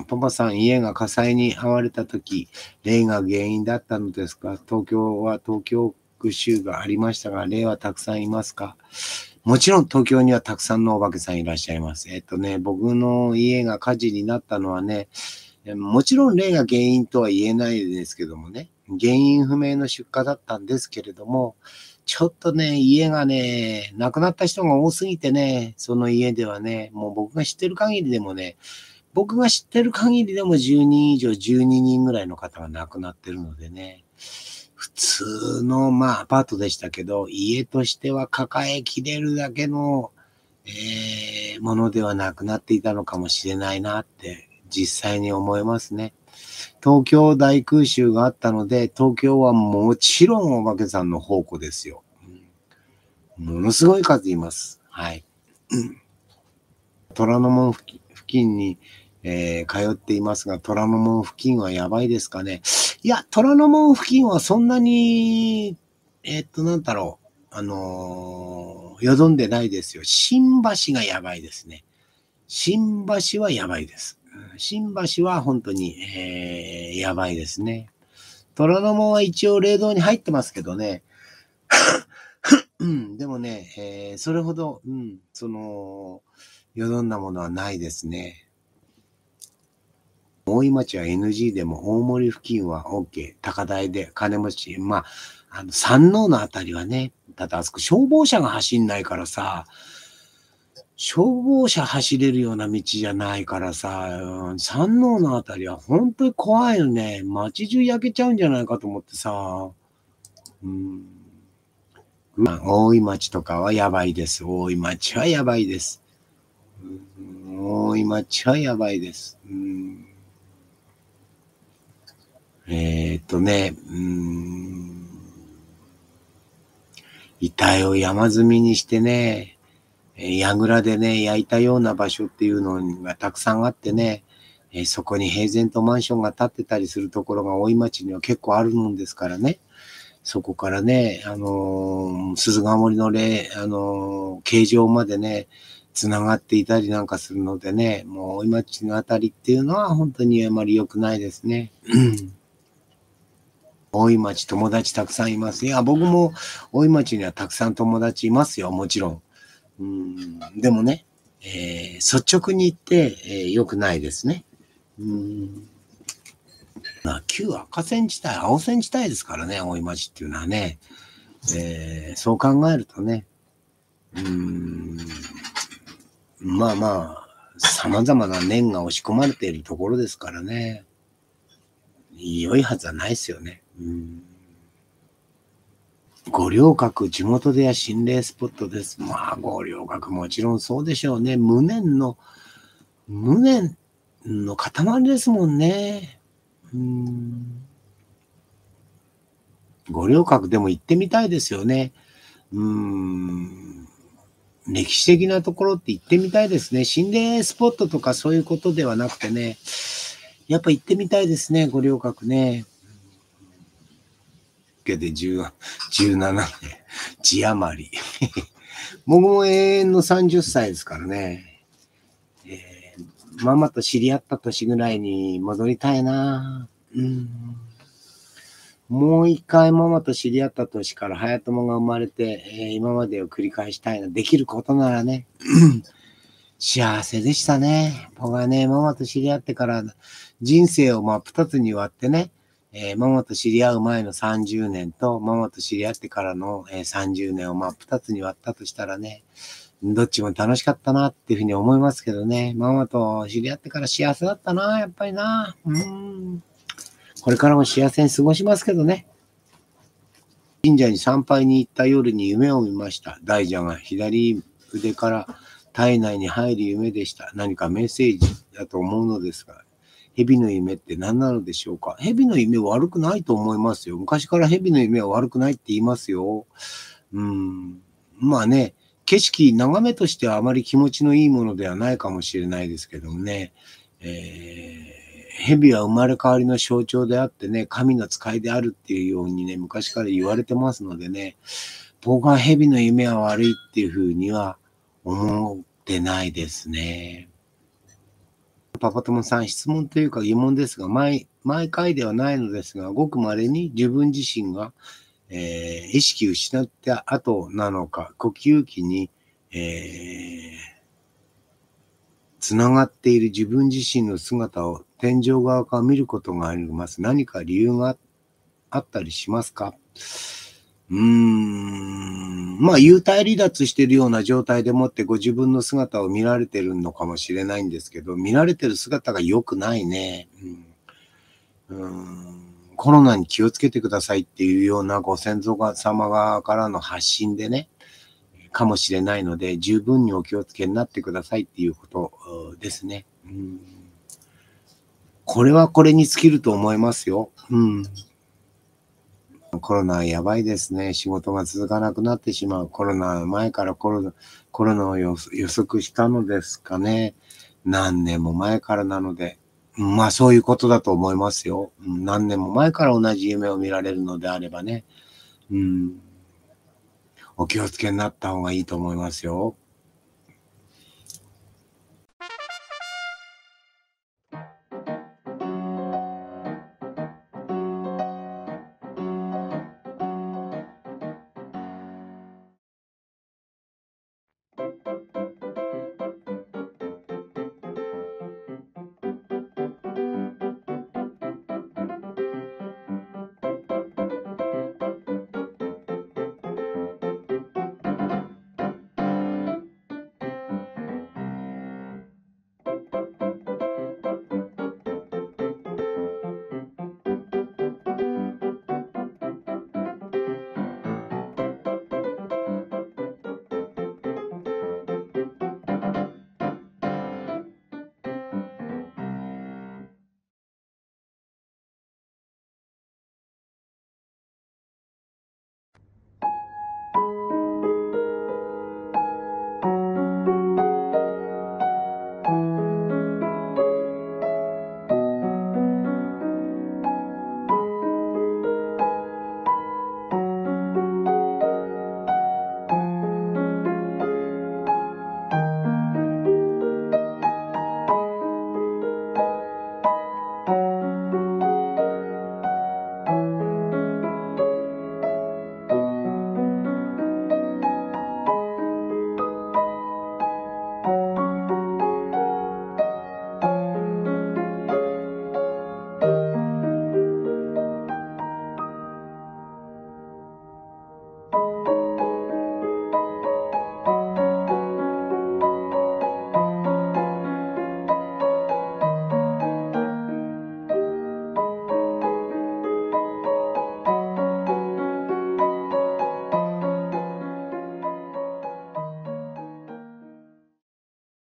パパさん、家が火災に遭われたとき、霊が原因だったのですか？東京は東京区州がありましたが、霊はたくさんいますか？もちろん東京にはたくさんのお化けさんいらっしゃいます。僕の家が火事になったのはね、もちろん霊が原因とは言えないですけどもね、原因不明の出火だったんですけれども、ちょっとね、家がね、亡くなった人が多すぎてね、その家ではね、もう僕が知ってる限りでもね、10人以上、12人ぐらいの方が亡くなってるのでね、普通の、アパートでしたけど、家としては抱えきれるだけの、ものではなくなっていたのかもしれないなって、実際に思いますね。東京大空襲があったので、東京はもちろんお化けさんの宝庫ですよ。ものすごい数います。はい。虎ノ門付近に、通っていますが、虎ノ門付近はやばいですかね。いや、虎ノ門付近はそんなに、なんだろう。よどんでないですよ。新橋がやばいですね。新橋はやばいです。新橋は本当に、やばいですね。虎ノ門は一応霊道に入ってますけどね。でもね、それほど、よどんだものはないですね。大井町は NG でも大森付近は OK。高台で金持ち。山王のあたりはね、だってあそこ消防車が走んないからさ、消防車走れるような道じゃないからさ、山王のあたりは本当に怖いよね。街中焼けちゃうんじゃないかと思ってさ。大井町とかはやばいです。大井町はやばいです。大井町はやばいです。遺体を山積みにしてね、櫓でね、焼いたような場所っていうのがたくさんあってね、そこに平然とマンションが建ってたりするところが大井町には結構あるもんですからね。そこからね、鈴ヶ森の形状までね、繋がっていたりなんかするのでね、もう大井町のあたりっていうのは本当にあまり良くないですね。大井町友達たくさんいます。いや、僕も大井町にはたくさん友達いますよ、もちろん。でもね、率直に言って、良くないですね。旧赤線地帯、青線地帯ですからね、大井町っていうのはね。そう考えるとね、様々な念が押し込まれているところですからね。良いはずはないですよね。五稜郭、地元では心霊スポットです。五稜郭もちろんそうでしょうね。無念の塊ですもんね。五稜郭でも行ってみたいですよね。歴史的なところって行ってみたいですね。心霊スポットとかそういうことではなくてね、やっぱ行ってみたいですね、五稜郭ね。で17年、字余り。僕も永遠の30歳ですからね。ママと知り合った年ぐらいに戻りたいな。もう一回ママと知り合った年から早友が生まれて、今までを繰り返したいな。できることならね。幸せでしたね。僕はね、ママと知り合ってから人生を真っ二つに割ってね、ママと知り合う前の30年とママと知り合ってからの30年を真っ二つに割ったとしたらね、どっちも楽しかったなっていうふうに思いますけどね。ママと知り合ってから幸せだったな、やっぱりな。これからも幸せに過ごしますけどね。神社に参拝に行った夜に夢を見ました。大蛇が左腕から体内に入る夢でした。何かメッセージだと思うのですが、蛇の夢って何なのでしょうか？蛇の夢は悪くないと思いますよ。昔から蛇の夢は悪くないって言いますよ。景色、眺めとしてはあまり気持ちのいいものではないかもしれないですけどもね。蛇は生まれ変わりの象徴であってね、神の使いであるっていうようにね、昔から言われてますのでね、僕は蛇の夢は悪いっていうふうには思ってないですね。 パパ友さん、質問というか疑問ですが、毎回ではないのですが、ごく稀に自分自身が、意識失った後なのか、呼吸器に、つながっている自分自身の姿を天井側から見ることがあります。何か理由があったりしますか？幽体離脱しているような状態でもってご自分の姿を見られてるのかもしれないんですけど、見られてる姿が良くないね。コロナに気をつけてくださいっていうようなご先祖様側からの発信でね、かもしれないので、十分にお気をつけになってくださいっていうことですね。これはこれに尽きると思いますよ。コロナやばいですね。仕事が続かなくなってしまう。コロナ前からコロナを予測したのですかね。何年も前からなので。そういうことだと思いますよ。何年も前から同じ夢を見られるのであればね。お気をつけになった方がいいと思いますよ。